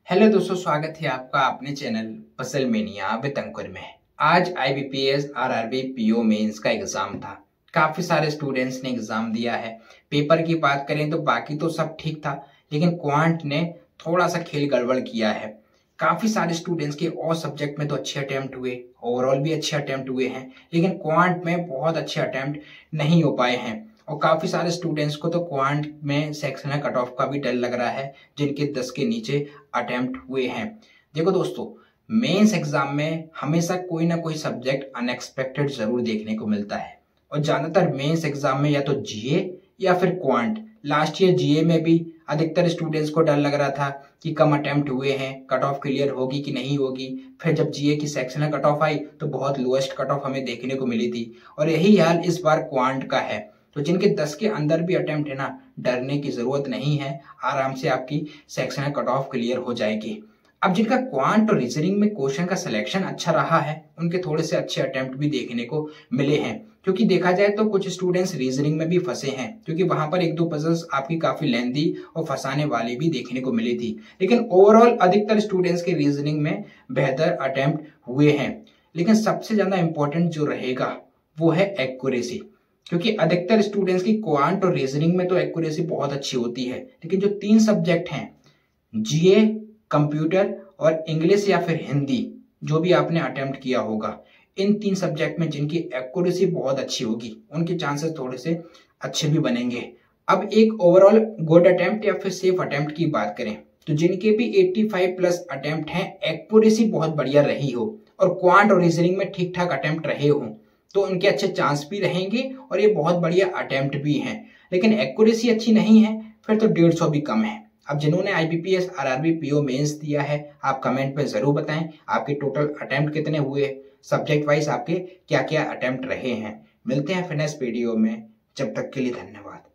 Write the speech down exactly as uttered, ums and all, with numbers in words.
Hello दोस्तों, स्वागत है आपका अपने channel puzzle mania with Ankur में। आज आईबीपीएस आरआरबी पीओ मेंस का एग्जाम था। काफी सारे स्टूडेंट्स ने एग्जाम दिया है। पेपर की बात करें तो बाकी तो सब ठीक था, लेकिन क्वांट ने थोड़ा सा खेल गड़बड़ किया है। काफी सारे स्टूडेंट्स के और सब्जेक्ट में तो अच्छे अटेम्प्ट हुए, ओवरऑल भी अच्छे अटेम्प्ट हुए हैं, लेकिन क्वांट में बहुत अच्छे अटेम्प्ट नहीं हो पाए हैं। और काफी सारे स्टूडेंट्स को तो क्वांट में सेक्शनल कट ऑफ का भी डर लग रहा है, जिनके दस के नीचे अटेम्प्ट हुए हैं। देखो दोस्तों, मेंस एग्जाम में हमेशा कोई ना कोई सब्जेक्ट अनएक्सपेक्टेड जरूर देखने को मिलता है, और ज्यादातर मेंस एग्जाम में या तो जीए या फिर क्वांट। लास्ट ईयर जीए में भी अधिकतर स्टूडेंट्स को डर लग रहा था कि कम अटेम्प्ट हुए हैं, कट ऑफ क्लियर होगी कि नहीं होगी। फिर जब जीए की सेक्शनल कट ऑफ आई तो बहुत लोएस्ट कट ऑफ हमें देखने को मिली थी, और यही हाल इस बार क्वांट का है। तो जिनके दस के अंदर भी अटेम्प्ट है ना, डरने की जरूरत नहीं है, आराम से आपकी सेक्शनल कट ऑफ क्लियर हो जाएगी। अब जिनका क्वांट और रीजनिंग में क्वेश्चन का सिलेक्शन अच्छा रहा है, उनके थोड़े से अच्छे अटेम्प्ट भी देखने को मिले हैं। क्योंकि देखा जाए तो कुछ स्टूडेंट्स रीजनिंग में भी फंसे हैं, क्योंकि वहां पर एक दो पजल्स आपकी काफी लेंथी और फंसाने वाली भी देखने को मिली थी। लेकिन ओवरऑल अधिकतर स्टूडेंट्स के रीजनिंग में बेहतर अटेम्प्ट हुए हैं। लेकिन सबसे ज्यादा इंपॉर्टेंट जो रहेगा वो है एक्यूरेसी, क्योंकि अधिकतर स्टूडेंट्स की क्वांट और रीजनिंग में तो एक्यूरेसी बहुत अच्छी होती है, लेकिन जो तीन सब्जेक्ट हैं जीए, कंप्यूटर और इंग्लिश या फिर हिंदी, जो भी आपने अटेम्प्ट किया होगा, इन तीन सब्जेक्ट में जिनकी एक्यूरेसी बहुत अच्छी होगी, उनके चांसेस थोड़े से अच्छे भी बनेंगे। अब एक ओवरऑल गुड अटेम्प्ट या फिर सेफ अटेम्प्ट की बात करें तो जिनके भी पचासी प्लस अटेम्प्ट हैं, एक्यूरेसी बहुत बढ़िया रही हो और क्वांट और रीजनिंग में ठीक ठाक अटेम्प्ट रहे हो, तो उनके अच्छे चांस भी रहेंगे और ये बहुत बढ़िया अटेम्प्ट भी हैं। लेकिन एक्यूरेसी अच्छी नहीं है फिर तो डेढ़ सौ भी कम है। अब जिन्होंने आईबीपीएस आरआरबी पीओ मेंस दिया है, आप कमेंट पे जरूर बताएं आपके टोटल अटेम्प्ट कितने हुए, सब्जेक्ट वाइज आपके क्या क्या अटेम्प्ट रहे हैं। मिलते हैं फिर नेक्स्ट वीडियो में, जब तक के लिए धन्यवाद।